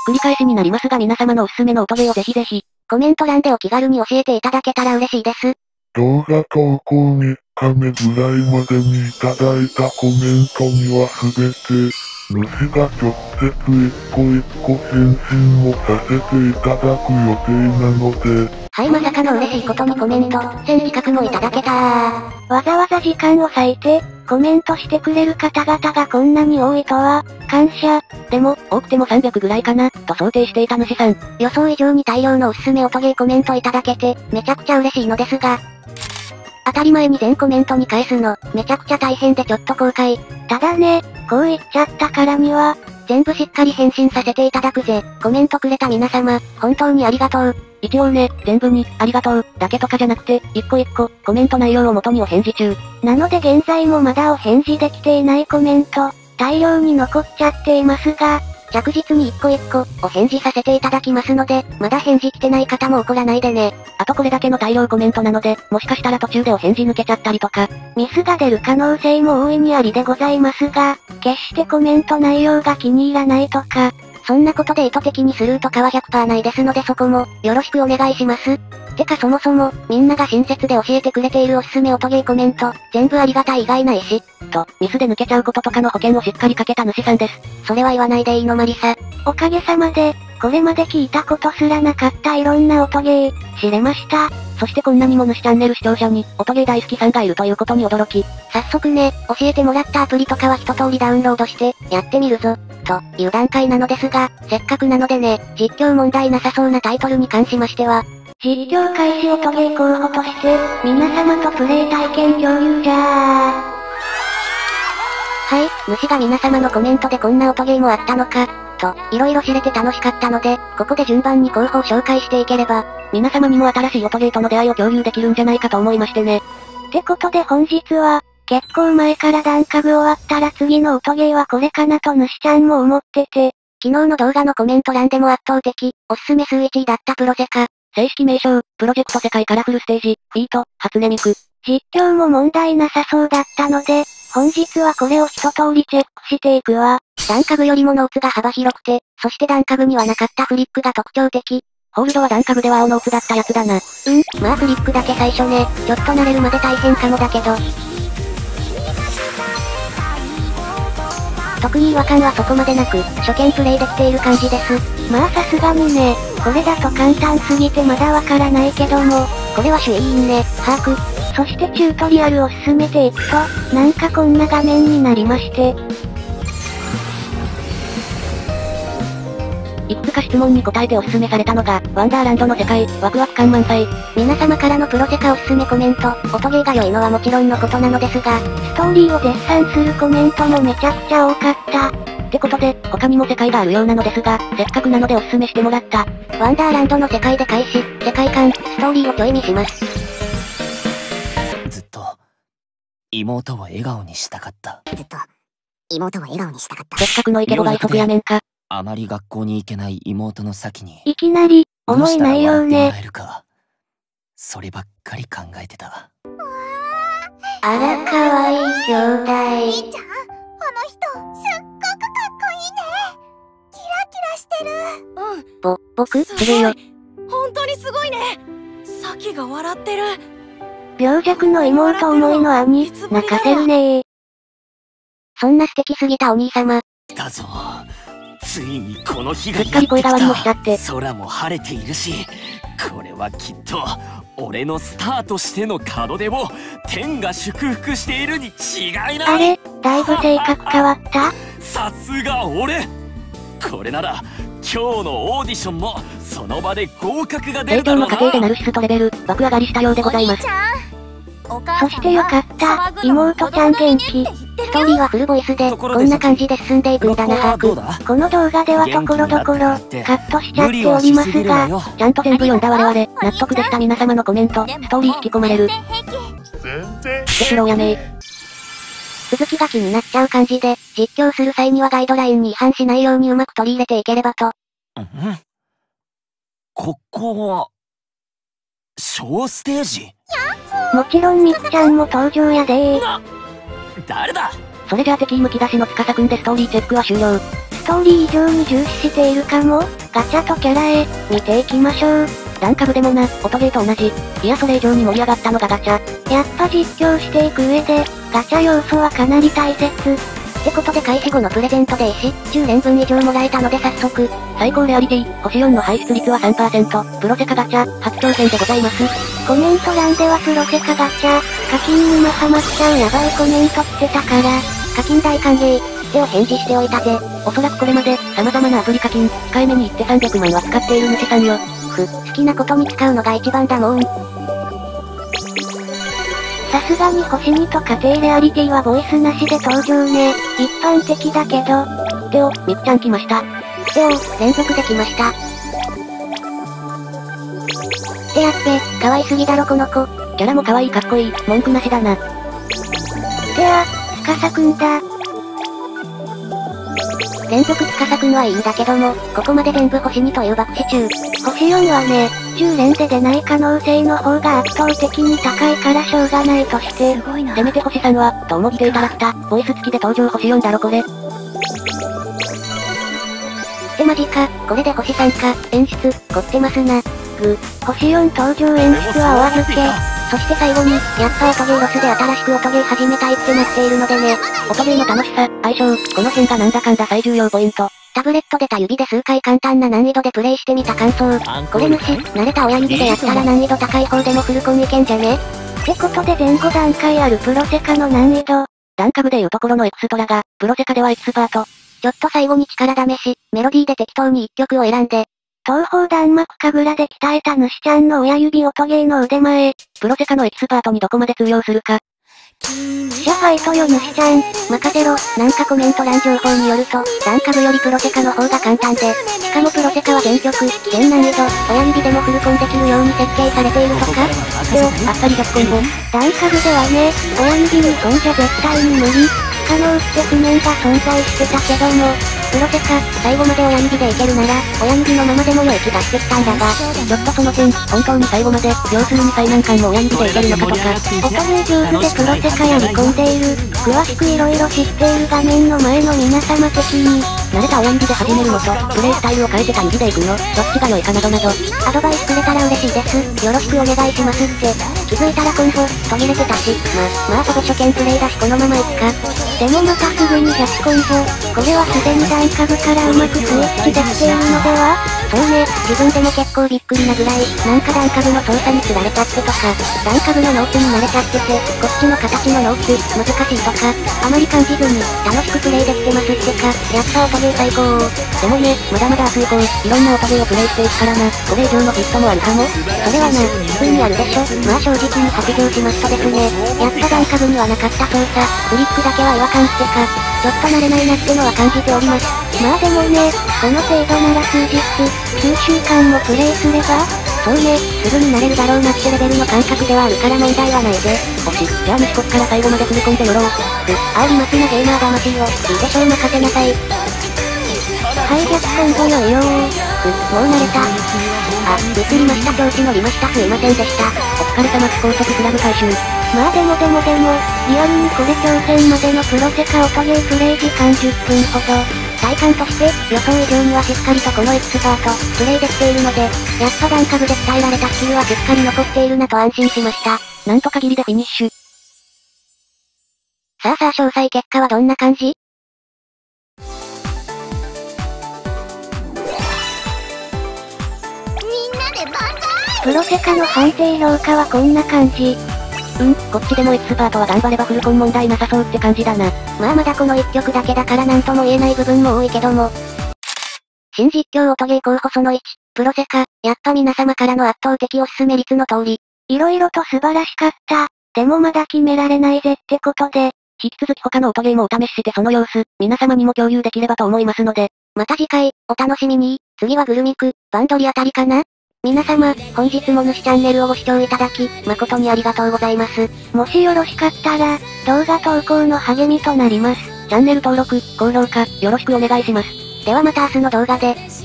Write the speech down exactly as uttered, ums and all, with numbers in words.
繰り返しになりますが皆様のおすすめの音ゲーをぜひぜひ、 コメント欄でお気軽に教えていただけたら嬉しいです。 動画投稿みっかめぐらいまでにいただいたコメントにはすべて、主が直接一個一個返信もさせていただく予定なので。 はい、まさかの嬉しいことにコメント、せん比較もいただけたー。 わざわざ時間を割いて、コメントしてくれる方々がこんなに多いとは、感謝。 でも、多くてもさんびゃくぐらいかな、と想定していた主さん。 予想以上に大量のおすすめ音ゲーコメントいただけて、めちゃくちゃ嬉しいのですが、当たり前に全コメントに返すの、めちゃくちゃ大変でちょっと後悔。 ただね、こう言っちゃったからには、 全部しっかり返信させていただくぜ。コメントくれた皆様、本当にありがとう。 一応ね、全部に、ありがとう、だけとかじゃなくて、一個一個、コメント内容を元にお返事中。 なので現在もまだお返事できていないコメント、大量に残っちゃっていますが、 着実に一個一個、お返事させていただきますので、まだ返事来てない方も怒らないでね。 あとこれだけの大量コメントなので、もしかしたら途中でお返事抜けちゃったりとか、 ミスが出る可能性も大いにありでございますが、決してコメント内容が気に入らないとか、 そんなことで意図的にスルーとかは ひゃくパーセント ないですのでそこも、よろしくお願いします。てかそもそも、みんなが親切で教えてくれているおすすめ音ゲーコメント、全部ありがたい以外ないし、 と、ミスで抜けちゃうこととかの保険をしっかりかけた主さんです。 それは言わないでいいのマリサ。 おかげさまで、これまで聞いたことすらなかったいろんな音ゲー、知れました。 そしてこんなにも主チャンネル視聴者に、音ゲー大好きさんがいるということに驚き。 早速ね、教えてもらったアプリとかは一通りダウンロードして、やってみるぞ、という段階なのですが、せっかくなのでね、実況問題なさそうなタイトルに関しましては、 実況開始音ゲー候補として、皆様とプレイ体験共有じゃー。 はい、主が皆様のコメントでこんな音ゲーもあったのか、と、いろいろ知れて楽しかったので、ここで順番に候補を紹介していければ、 皆様にも新しい音ゲーとの出会いを共有できるんじゃないかと思いましてね。 ってことで本日は、結構前から段階終わったら次の音ゲーはこれかなと主ちゃんも思ってて、 昨日の動画のコメント欄でも圧倒的、おすすめ数いちいだったプロセカ。 正式名称、プロジェクト世界カラフルステージ、ビート、初音ミク。 実況も問題なさそうだったので、本日はこれを一通りチェックしていくわ。 ダンカグよりもノーツが幅広くて、そしてダンカグにはなかったフリックが特徴的。 ホールドはダンカグでは青ノーツだったやつだな。 うん、まあフリックだけ最初ね、ちょっと慣れるまで大変かもだけど。特に違和感はそこまでなく、初見プレイできている感じです。 まあさすがにね、これだと簡単すぎてまだわからないけども、 これは主因ね、把握。 そしてチュートリアルを進めていくと、なんかこんな画面になりまして。 いくつか質問に答えておすすめされたのが、ワンダーランドの世界、ワクワク感満載。 皆様からのプロセカおすすめコメント、音ゲーが良いのはもちろんのことなのですが、 ストーリーを絶賛するコメントもめちゃくちゃ多かった。 ってことで、他にも世界があるようなのですが、せっかくなのでおすすめしてもらった。 ワンダーランドの世界で開始、世界観、ストーリーをちょい見します。 ずっと、妹を笑顔にしたかった。 ずっと、妹を笑顔にしたかった。 せっかくのイケボが一足やめんか。 あまり学校に行けない妹の先に。 いきなり、重い内容ね。 そればっかり考えてた。 あらかわいい兄弟。 兄ちゃん、あの人、すっごくかっこいいね。キラキラしてる。 うん。 ぼ、僕すごい。本当にすごいね。サキが笑ってる。 病弱の妹思いの兄、泣かせるねー。 そんな素敵すぎたお兄様。 来たぞ。ついにこの日がやってきた。 すっかり声変わりもしちゃって。 空も晴れているし、これはきっと、俺のスターとしての門出を、天が祝福しているに違いない。 あれ、だいぶ性格変わった？ さすが俺。これなら、今日のオーディションも、その場で合格が出るだろうな。 冷凍の家庭でナルシストレベル、爆上がりしたようでございます。 そしてよかった、妹ちゃん元気。 ストーリーはフルボイスで、こんな感じで進んでいくんだな把握。 この動画ではところどころ、カットしちゃっておりますが、 ちゃんと全部読んだ我々、納得でした皆様のコメント、ストーリー引き込まれる。結論やめー。 続きが気になっちゃう感じで、実況する際にはガイドラインに違反しないようにうまく取り入れていければと。 うん、ここは、小ステージ？ もちろんみっちゃんも登場やでー。 誰だ？ それじゃあ敵むき出しの司くんでストーリーチェックは終了。スストーリー以上に重視しているかも。ガチャとキャラへ、見ていきましょう。 ランカブでもな、音ゲーと同じ。いやそれ以上に盛り上がったのがガチャ。 やっぱ実況していく上で、ガチャ要素はかなり大切。 ってことで開始後のプレゼントで石、じゅうれんぶん以上もらえたので早速。 最高レアリティ、星よんの排出率は さんパーセント、プロセカガチャ、初挑戦でございます。 コメント欄ではプロセカガチャ、課金沼ハマっちゃうやばいコメント来てたから、 課金大歓迎、ってを返事しておいたぜ。 おそらくこれまで、様々なアプリ課金、控えめに言ってさんびゃくまんは使っている主さんよ。 ふ、好きなことに使うのが一番だもん。 さすがに星にと家庭レアリティはボイスなしで登場ね。一般的だけど。 てお、みくちゃん来ました。 てお、連続できました。てやっべ、可愛すぎだろこの子。 キャラも可愛いかっこいい、文句なしだな。 てや、つかさくんだ。 連続つかさくんはいいんだけども、ここまで全部星にという爆死中。 星よんはね、じゅう連で出ない可能性の方が圧倒的に高いからしょうがないとして、 せめて星さんは、と思っていただきた、ボイス付きで登場星よんだろこれ。 ってマジか、これで星さんか、演出、凝ってますな。 ぐ、星よん登場演出はお預け。 そして最後に、やっぱ音ゲーロスで新しく音ゲー始めたいってなっているのでね。 音ゲーの楽しさ、相性、この辺がなんだかんだ最重要ポイント。 タブレットでた指で数回簡単な難易度でプレイしてみた感想。これ無視、慣れた親指でやったら難易度高い方でもフルコンいけんじゃね？ ってことで前後段階あるプロセカの難易度。 ランカブでいうところのエクストラが、プロセカではエキスパート。 ちょっと最後に力試し、メロディーで適当にいっきょくを選んで。 東方弾幕神楽で鍛えた主ちゃんの親指音ゲーの腕前。 プロセカのエキスパートにどこまで通用するか。 シャファイトよ主ちゃん。 任せろ、なんかコメント欄情報によると、ランカブよりプロセカの方が簡単で、しかもプロセカは全曲、全難易度、親指でもフルコンできるように設計されているとか。 でお、あっさり逆コンボ。 ランカブではね、親指にコンじゃ絶対に無理。不可能って譜面が存在してたけども、 プロセカ、最後まで親指でいけるなら、親指のままでも良い気がしてきたんだが、 ちょっとその点、本当に最後まで、要するに最難関も親指でいけるのかとか。 音ゲー上手でプロセカやり込んでいる、詳しく色々知っている画面の前の皆様的に、 慣れた親指で始めるのと、プレイスタイルを変えてた指で行くの、どっちが良いかなどなど。 アドバイスくれたら嬉しいです。よろしくお願いしますって。気づいたらコンボ、途切れてたし、ま、まあそこ初見プレイだしこのままいくか。 でもまたすぐにひゃくコンボ、これはすでに段カブからうまくスイッチできているのでは？ そうね、自分でも結構びっくりなぐらい、なんか段カブの操作につられちゃってとか、段カブのノーツに慣れちゃってて、こっちの形のノーツ、難しいとか、あまり感じずに、楽しくプレイできてますってか、やっぱ音ゲー最高。 でもね、まだまだ明日以降、いろんな音ゲーをプレイしていくからな、これ以上のヒットもあるかも。 それはな、普通にあるでしょ。まあ正直に白状しますとですね、やっぱ段カブにはなかった操作、フリックだけは違和感ってか、ちょっと慣れないなってのは感じております。 まあでもね、この程度なら数日、数週間もプレイすれば、 そうね、すぐに慣れるだろうなってレベルの感覚ではあるから問題はないぜ。 星、じゃあ西国から最後まで踏み込んで乗ろう。 ふ、ありますなゲーマー魂を、いいでしょう任せなさい。 はい、ひゃくコンボよいよー。 ふ、もう慣れた。あ、映りました調子乗りましたすいませんでした。 お疲れ様高速クラブ回収。 まあでもでもでも、リアルにこれ挑戦までのプロセカ音ゲープレイ時間じゅっぷんほど。 体感として、予想以上にはしっかりとこのエキスパート、プレイできているので、やっぱ段カブで鍛えられたスキルはしっかり残っているなと安心しました。 なんとかギリでフィニッシュ。 さあさあ詳細結果はどんな感じ？ プロセカの判定評価はこんな感じ。 うん、こっちでもエキスパートは頑張ればフルコン問題なさそうって感じだな。 まあまだこのいっきょくだけだからなんとも言えない部分も多いけども。新実況音ゲー候補そのいち、プロセカ、やっぱ皆様からの圧倒的おすすめ率の通り。 色々と素晴らしかった。でもまだ決められないぜってことで。 引き続き他の音ゲーもお試ししてその様子、皆様にも共有できればと思いますので。 また次回、お楽しみに。次はグルミク、バンドリあたりかな？皆様、本日も主チャンネルをご視聴いただき、誠にありがとうございます。 もしよろしかったら、動画投稿の励みとなります。 チャンネル登録、高評価、よろしくお願いします。 ではまた明日の動画で。